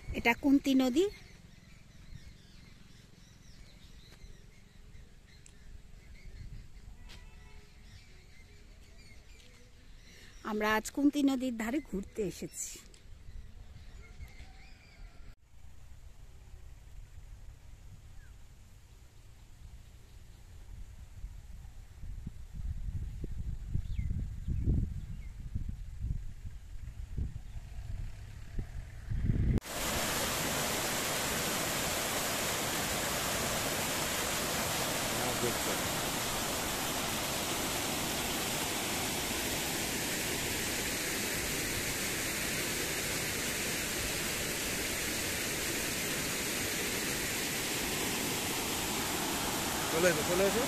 এটা কুন্তি নদী। আমরা আজ কুন্তি নদীর ধারে ঘুরতে এসেছি। চলে এসো।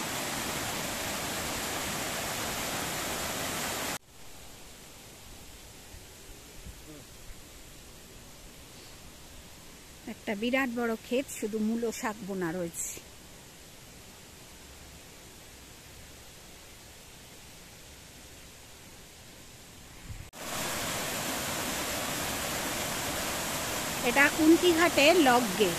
একটা বিরাট বড় ক্ষেত, শুধু মূলো শাক বোনা রয়েছে। এটা কুন্তিঘাটের লক গেট।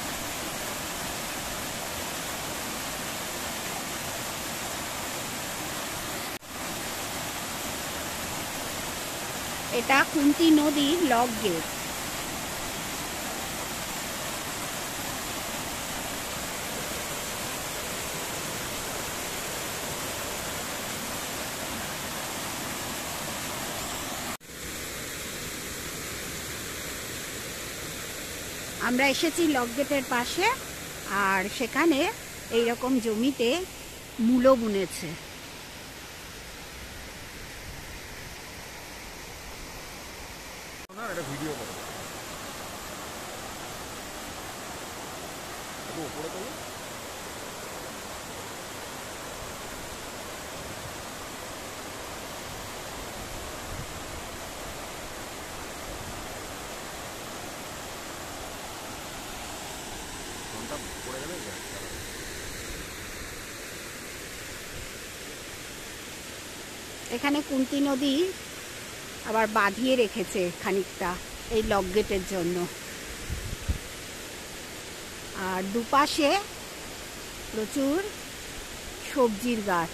এটা কুন্তি নদীর লক গেট। আমরা এসেছি লক গেটের পাশে, আর সেখানে এইরকম জমিতে মূলো বুনেছে। ভিডিও করো উপরে তো পড়ে গেলে এখানে কুন্তি নদী আবার বাঁধিয়ে রেখেছে খানিকটা এই লক গেটের জন্য। আর দুপাশে প্রচুর সবজির গাছ।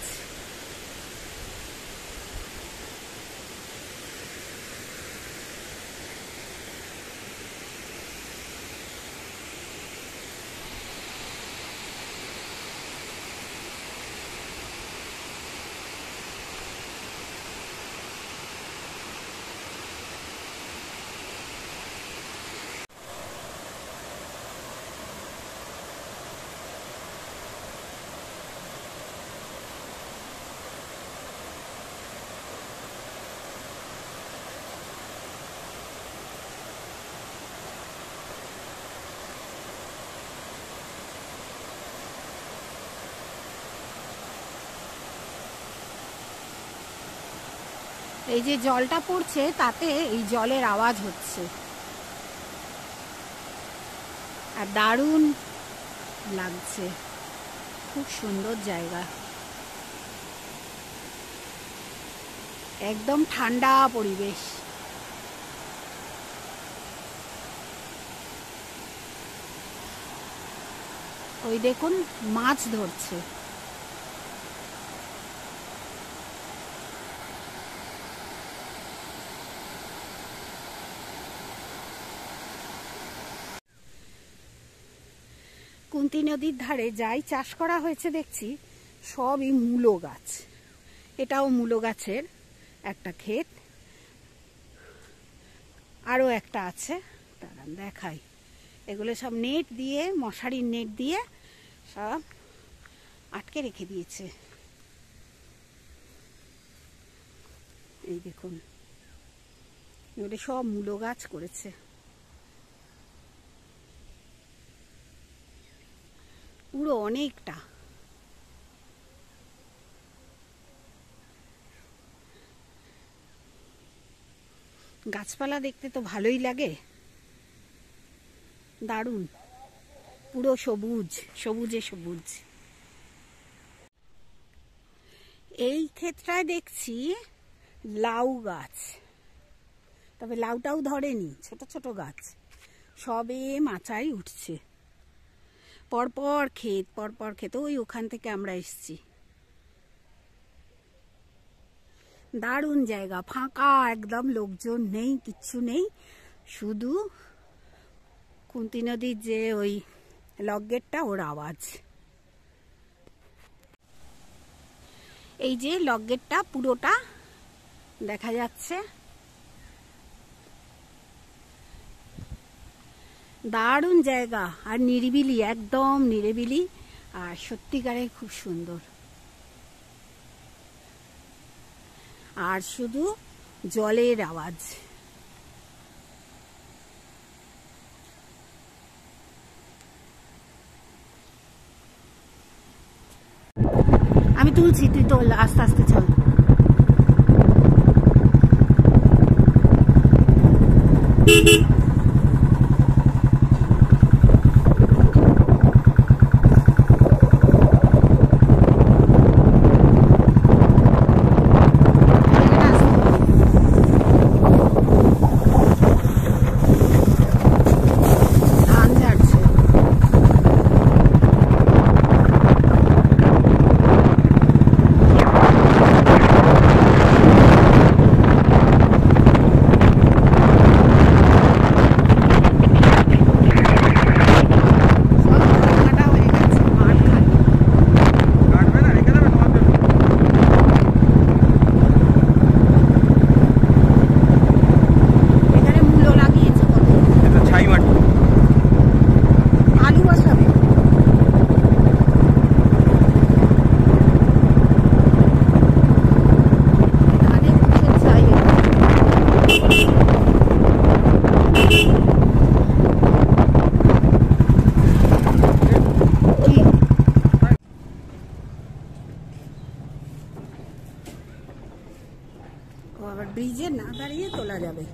এই যে জলটা পড়ছে তাতে এই জলের আওয়াজ হচ্ছে, আর দারুণ লাগছে। খুব সুন্দর জায়গা, একদম ঠান্ডা পরিবেশ। ওই দেখুন মাছ ধরছে। কুন্তি নদীর ধারে যাই চাষ করা হয়েছে দেখছি সবই মূলো গাছ। এটাও মূলো গাছের একটা ক্ষেত। আরও একটা আছে, দাঁড়ান দেখাই। এগুলো সব নেট দিয়ে, মশারির নেট দিয়ে সব আটকে রেখে দিয়েছে। এই দেখুন, এগুলো সব মূলো গাছ করেছে। পুরো অনেকটা। গাছপালা দেখতে তো ভালোই লাগে, দারুণ, পুরো সবুজ, সবুজে সবুজ। এই ক্ষেত্রটায় দেখছি লাউ গাছ, তবে লাউটাও ধরেনি, ছোট ছোট গাছ। সবে মাচায় উঠছে। পরপর ক্ষেত, ওই ওখান থেকে আমরা এসছি। দারুণ জায়গা, ফাঁকা একদম, লোকজন নেই, কিচ্ছু নেই, শুধু কুন্তী নদীর যে ওই লক গেটটা, ওর আওয়াজ। এই যে লক গেটটা পুরোটা দেখা যাচ্ছে, দারুণ জায়গা, আর নিরিবিলি, একদম নিরিবিলি, আর সত্যিকারে খুব সুন্দর। আর শুধু জলের আওয়াজ। আমি তুলছি, তুই তোল, আস্তে আস্তে চল। ব্রিজে না দাঁড়িয়ে তোলা যাবে।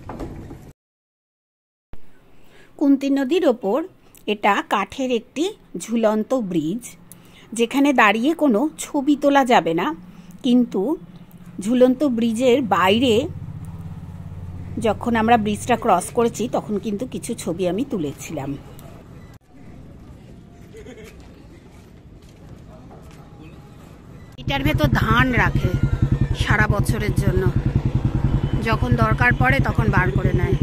কুন্তী নদীর ওপর এটা কাঠের একটি ঝুলন্ত ব্রিজ, যেখানে দাঁড়িয়ে কোনো ছবি তোলা যাবে না, কিন্তু ঝুলন্ত ব্রিজের বাইরে যখন আমরা ব্রিজটা ক্রস করেছি তখন কিন্তু কিছু ছবি আমি তুলেছিলাম। এটার ভেতর ধান রাখে সারা বছরের জন্য, যখন দরকার পড়ে তখন বার করে নেয়।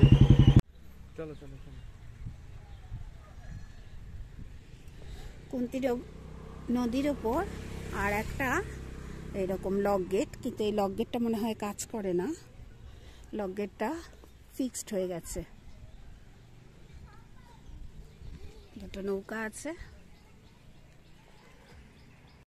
কুন্তী নদীর ওপর আর একটা এরকম লক গেট, কিন্তু এই লক গেটটা মনে হয় কাজ করে না, লক গেটটা ফিক্সড হয়ে গেছে। দুটো নৌকা আছে।